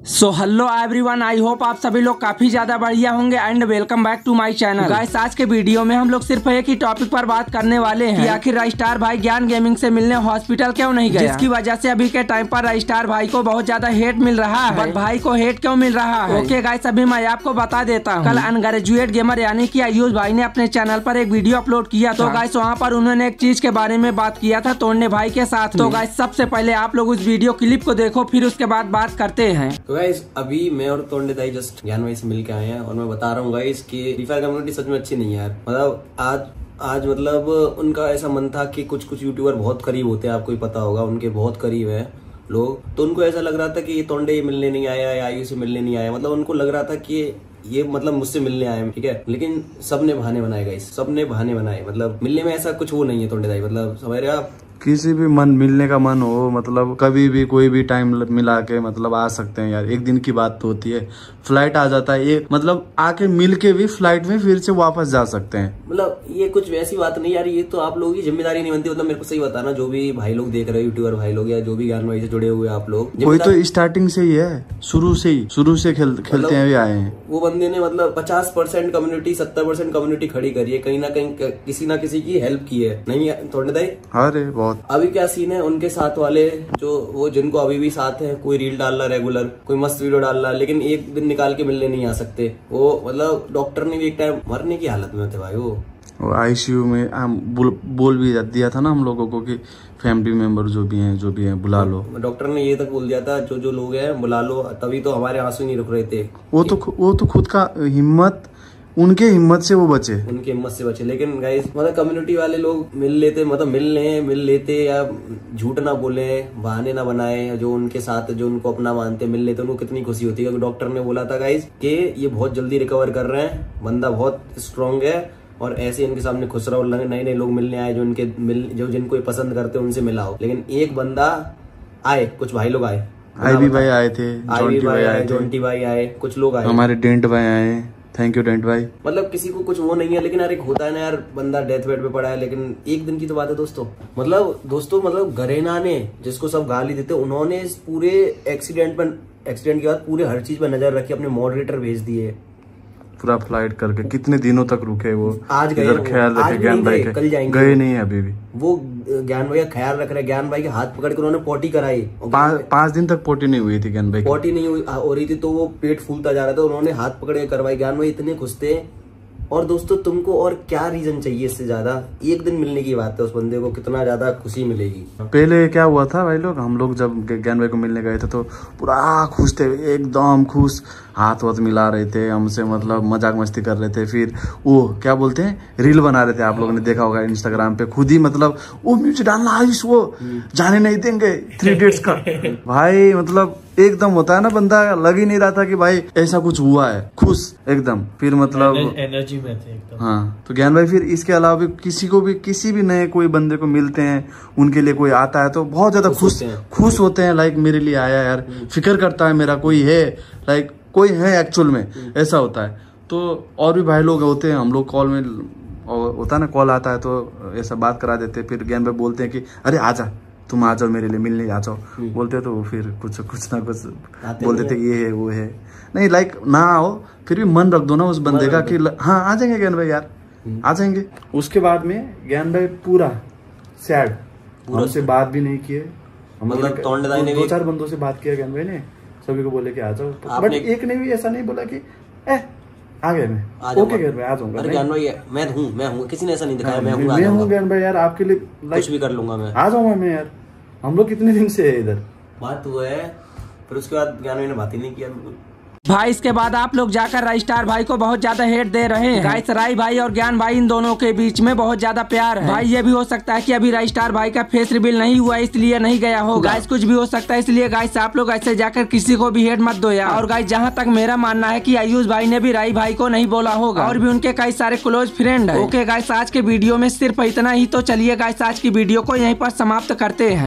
So hello everyone, I hope आप सभी लोग काफी ज्यादा बढ़िया होंगे and welcome back to my channel. Guys, आज के वीडियो में हम लोग सिर्फ एक ही टॉपिक पर बात करने वाले हैं कि आखिर रजिस्ट्रार भाई ज्ञान गेमिंग से मिलने हॉस्पिटल क्यों नहीं गया, जिसकी वजह से अभी के टाइम पर रजिस्ट्रार भाई को बहुत ज्यादा हेट मिल रहा है। बट भाई को हेट क्यों मिल रहा है? ओके गाइस, अभी मैं आपको बता देता हूँ। कल अनग्रेजुएट गेमर यानी कि आयुष भाई ने अपने चैनल पर एक वीडियो अपलोड किया। तो गाइस, वहाँ पर उन्होंने एक चीज के बारे में बात किया था तोड़ने भाई के साथ। तो गाइस, सबसे पहले आप लोग उस वीडियो क्लिप को देखो, फिर उसके बाद बात करते हैं। तो गाइस, अभी मैं और तोड़ने दाई जस्ट ज्ञान भाई से मिलके आए हैं और मैं बता रहा हूँ गाइस कि फ्री फायर कम्युनिटी सच में अच्छी नहीं है यार। मतलब आज मतलब उनका ऐसा मन था कि कुछ यूट्यूबर बहुत करीब होते हैं, आपको ही पता होगा, उनके बहुत करीब है लोग। तो उनको ऐसा लग रहा था कि ये तोड़े मिलने नहीं आया या आयु से मिलने नहीं आया। मतलब उनको लग रहा था कि ये मतलब मुझसे मिलने आए, ठीक है। लेकिन सबने बहाने बनाए गाइस, सबने बहाने बनाए। मतलब मिलने में ऐसा कुछ वो नहीं है तोड़े दाई। मतलब समझ रहे आप, किसी भी मन मिलने का मन हो, मतलब कभी भी कोई भी टाइम मिला के मतलब आ सकते हैं यार। एक दिन की बात तो होती है, फ्लाइट आ जाता है, ये मतलब आके मिल के भी फ्लाइट में फिर से वापस जा सकते हैं। मतलब ये कुछ वैसी बात नहीं यार, ये तो आप लोगों की जिम्मेदारी नहीं बनती। मतलब मेरे को सही बताना, जो भी भाई लोग देख रहे हो, यूट्यूबर भाई लोग या जो भी ज्ञान भाई से जुड़े हुए आप लोग, कोई तो स्टार्टिंग से ही है, शुरू से खेलते हैं, आए हैं। वो बंदे ने मतलब 50% कम्युनिटी 70% कम्युनिटी खड़ी करी है, कहीं ना कहीं किसी ना किसी की हेल्प की है, नहीं थोड़े दाई? अरे बहुत। अभी क्या सीन है, उनके साथ वाले जो वो जिनको अभी भी साथ है, कोई रील डाल रहा रेगुलर, कोई मस्त वीडियो डाल रहा, लेकिन एक दिन निकाल के मिलने नहीं आ सकते। वो मतलब डॉक्टर ने भी एक टाइम मरने की हालत में थे भाई। वो आईसीयू में बोल भी दिया था ना हम लोगों को कि फैमिली मेंबर जो भी हैं बुला लो। डॉक्टर ने ये तक बोल दिया था जो लोग हैं बुला लो, तभी तो हमारे आंसू नहीं रुक रहे थे। वो तो खुद का हिम्मत, उनके हिम्मत से वो बचे, उनके हिम्मत से बचे। लेकिन गाइस, मतलब कम्युनिटी वाले लोग मिल लेते या झूठ ना बोले, बहाने ना बनाए, जो उनके साथ जो उनको अपना मानते मिल लेते, उनको कितनी खुशी होती है। क्योंकि डॉक्टर ने बोला था गाइस कि ये बहुत जल्दी रिकवर कर रहे हैं, बंदा बहुत स्ट्रांग है, और ऐसे इनके सामने खुश रहो। नए लोग मिलने आए, जो जिनको पसंद करते उनसे मिलाओ। लेकिन एक बंदा आए, कुछ भाई लोग आए, आईवी भाई आए थे, जोंटी भाई आए, कुछ लोग आए, हमारे डेंट भाई आए। थैंक यू डेंट भाई। मतलब किसी को कुछ वो नहीं है, लेकिन यार एक होता है ना यार, बंदा डेथ बेड पे पड़ा है। लेकिन एक दिन की तो बात है दोस्तों। मतलब गरेना ने, जिसको सब गाली देते, उन्होंने इस पूरे एक्सीडेंट के बाद पूरे हर चीज पर नजर रखी, अपने मॉडरेटर भेज दिए पूरा फ्लाइट करके। कितने दिनों तक रुके वो? आज गए, ख्याल रखे ज्ञान भाई के, कल जाएंगे, गए नहीं अभी भी। वो ज्ञान भाई का ख्याल रख रहे, ज्ञान भाई के हाथ पकड़ कर उन्होंने पोटी कराई। 5 दिन तक पोटी नहीं हुई थी ज्ञान भाई, पोटी नहीं हो रही थी, तो वो पेट फूलता जा रहा था, उन्होंने हाथ पकड़ के करवाई। ज्ञान भाई इतने खुश थे। और दोस्तों, तुमको और क्या रीजन चाहिए इससे ज्यादा? एक दिन मिलने की बात है, उस बंदे को कितना ज्यादा खुशी मिलेगी। पहले क्या हुआ था भाई लोग, हम लोग जब ज्ञान भाई को मिलने गए थे तो पूरा खुश थे, एकदम खुश, हाथ वाथ मिला रहे थे हमसे, मतलब मजाक मस्ती कर रहे थे। फिर वो क्या बोलते हैं, रील बना रहे थे, आप लोगों ने देखा होगा इंस्टाग्राम पे, खुद ही मतलब वो म्यूजिक डालना, आयुष वो जाने नहीं देंगे 3 इडियट्स का। भाई मतलब एकदम होता है ना, बंदा लग ही नहीं रहा था कि भाई ऐसा कुछ हुआ है, खुश एकदम। फिर मतलब एनर्जी में थे एकदम। हाँ, तो ज्ञान भाई फिर इसके अलावा भी किसी भी नए कोई बंदे को मिलते हैं, उनके लिए कोई आता है तो बहुत ज्यादा खुश होते हैं। लाइक मेरे लिए आया यार, फिक्र करता है मेरा कोई है, लाइक कोई है एक्चुअल में, ऐसा होता है। तो और भी भाई लोग होते हैं, हम लोग कॉल में होता है ना, कॉल आता है तो ऐसा बात करा देते हैं। फिर ज्ञान भाई बोलते हैं कि अरे आजा, तुम आ जाओ मेरे लिए मिलने, आ जाओ बोलते, तो फिर कुछ ना कुछ बोल देते कि ये है वो है। नहीं लाइक ना आओ, फिर भी मन रख दो ना उस बंदे का कि हाँ आ जाएंगे ज्ञान भाई यार, आ जाएंगे। उसके बाद में ज्ञान भाई पूरा सैड, हमसे बात भी नहीं किए। मतलब 2-4 बंदों से बात किया ज्ञान भाई ने, सभी को बोले कि आ जाओ, बट एक ने भी ऐसा नहीं बोला कि आ गया मैं, ओके ज्ञान भाई आ जाऊंगा। अरे ज्ञान भाई मैं हूँ, किसी ने ऐसा नहीं दिखाया, मैं हूँ ज्ञान भाई यार, आपके लिए कुछ भी कर लूंगा, मैं आ जाऊंगा मैं यार। हम लोग कितने दिन से है इधर, बात हुआ है। फिर उसके बाद ज्ञान भाई ने बात ही नहीं किया बिल्कुल। भाई इसके बाद आप लोग जाकर रजिस्ट्रार भाई को बहुत ज्यादा हेट दे रहे हैं। गाइस, राई भाई और ज्ञान भाई इन दोनों के बीच में बहुत ज्यादा प्यार है। भाई ये भी हो सकता है कि अभी रजिस्ट्रार भाई का फेस रिवील नहीं हुआ, इसलिए नहीं गया हो। गाइस, कुछ भी हो सकता है, इसलिए गाइस आप लोग ऐसे जाकर किसी को भी हेट मत दो यार। और गाइस, जहाँ तक मेरा मानना है कि आयुष भाई ने भी राई भाई को नहीं बोला होगा, और भी उनके कई सारे क्लोज फ्रेंड है। ओके गाइस, आज के वीडियो में सिर्फ इतना ही। तो चलिए गाइस, आज की वीडियो को यहीं पर समाप्त करते हैं।